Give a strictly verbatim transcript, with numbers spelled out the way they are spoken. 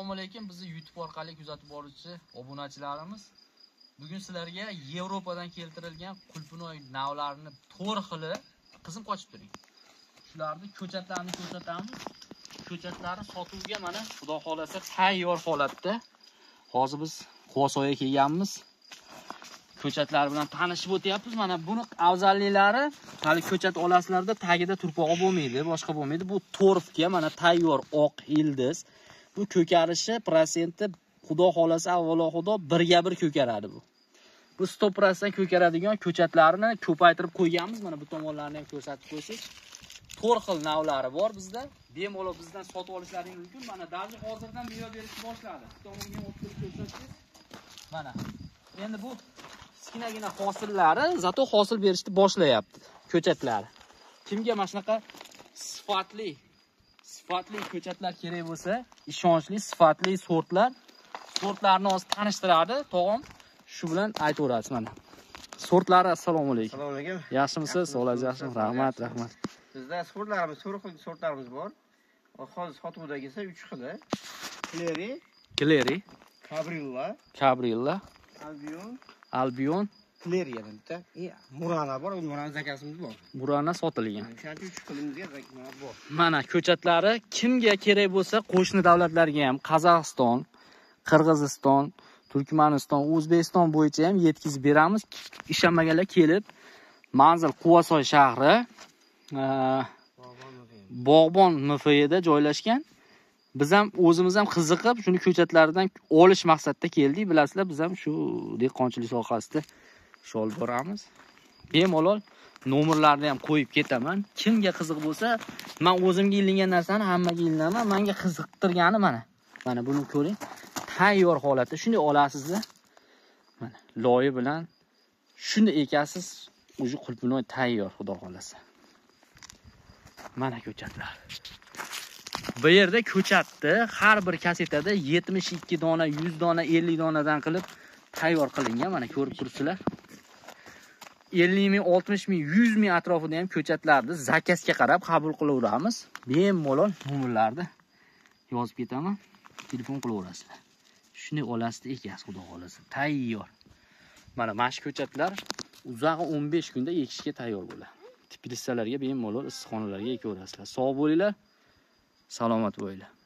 Assalomu alaykum, bizni YouTube orqali kuzatib boruvchi obunachilarimiz. Bugun sizlarga Yevropadan keltirilgan qulpinoy navlarini to'rt xili qizim qochib turing. Shularni ko'chatlarini ko'rsatamiz. Ko'chatlari sotuvga mana Xudo xolasa tayyor holatda. Hozir biz Quvasoyga kelganmiz. Ko'chatlar bilan tanishib o'tyapmiz. Mana buni afzalliklari, hali ko'chat olasizlarda tagida turpog'i bo'lmaydi, boshqa bo'lmaydi. Bu torfga mana tayyor oq ildiz. Bu ko'karishi prosenti Xudo xolasa avvalo Xudo birga bir ko'karadi bu. Bu sto foiz ko'karadigan ko'chatlarni ko'paytirib qo'yganmiz. Mana bu tomonlarni ham ko'rsatib qo'ysak. to'rt xil navlari bor bizda. Bemalol bizdan sotib olishlaringiz mumkin. Mana даже hozirdan meva berishni boshladi. Tomonga o'tib ko'rsatdik. Mana. Endi bu kichkinagina hosillari, zato hosil berishni boshlayapti ko'chatlari. Kimga mana shunaqa sifatli, sifatli ko'chatlar kerak bo'lsa, ishonchli, sifatli sortlar, sortlarni hozir tanishtiradi tog'am. Shu bilan aytaverasiz mana. Sortlari assalomu alaykum. Assalomu alaykum. Yaxshimisiz? Sog'lik, yaxshimi? Rahmat, rahmat. Bizda sortlarimiz, to'rt xil sortlarimiz bor. Hozir sotuvdagi esa uch xili. Kleri, Kleri, Cabrilla, Cabrilla, Albion, Albion, Kleri yana bitta. E, Murana bor, Murana zakasimiz bor. Murana sotilgan. O'shancha uch xilimizga zaklar bor. Mana ko'chatlari kimga kerak bo'lsa, qo'shni davlatlarga ham, Qozog'iston, Qirg'iziston, Turkmaniston, O'zbekiston bo'yicha ham yetkazib beramiz. Ishonmaganlar kelib, manzil Quvasoy shahri, Bog'bon M F da joylashgan. Biz ham o'zimiz ham qiziqib, shuni ko'chatlaridan olish maqsadida keldik. Bilasizlar, biz ham shu dehqonchilik sohasida ish olib boramiz. Bemalol nomerlarni ham qo'yib ketaman. Kimga qiziq bo'lsa, men o'zimga ilingan narsani hammaga ilinaman. Menga qiziqtirgani mana. Mana buni ko'ring. Tayyor holatda shunday olasizlar. Mana loyi bilan shuni ekasiz, o'zi qulpinoy tayyor, xudo xolasa. Mana ko'chatlar. Bu yerda ko'chatni har bir kasetada yetmish ikki dona, yuz dona, ellik donadan qilib tayyor qilingan. Mana ko'rib turibsizlar. ellik ming, oltmish ming, yuz ming atrofida ham ko'chatlarni zakazga qarab qabul qilaveramiz. Bemalol nomerlarni yozib ketaman. Telefon qilaverasizlar. Shunday olasizda ekasiz, xudo xolasa. Tayyor. Mana mana ko'chatlar uzog'i o'n besh kunda ekishga tayyor bo'ladi. Teplitsalarga bemalol issiqxonalarga ekaverasizlar. Sog' bo'linglar. Salomat bo'linglar.